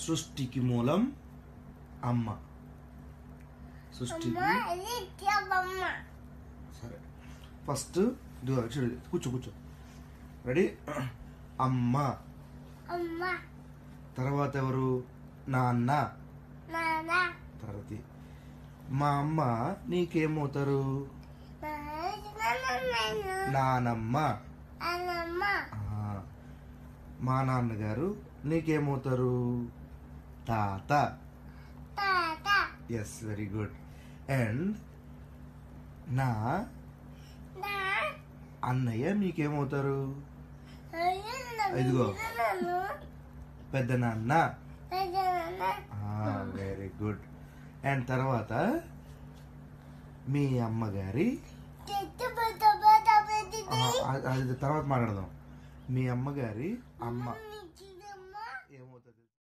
సృష్టికి మూలం అమ్మ. సృష్టికి సరే ఫస్ట్ చూడు, కూర్చో. రెడీ? అమ్మ. తర్వాత ఎవరు? నాన్న. తర్వాత మా అమ్మ నీకేమవుతారు? నానమ్మ. మా నాన్నగారు నీకేమవుతారు? తాత. Yes, very good. అండ్ నా అన్నయ్య మీకేమవుతారు? ఇదిగో పెద్ద నాన్న. Very good. అండ్ తర్వాత మీ అమ్మగారి అది తర్వాత మాట్లాడదాం. మీ అమ్మగారి అమ్మ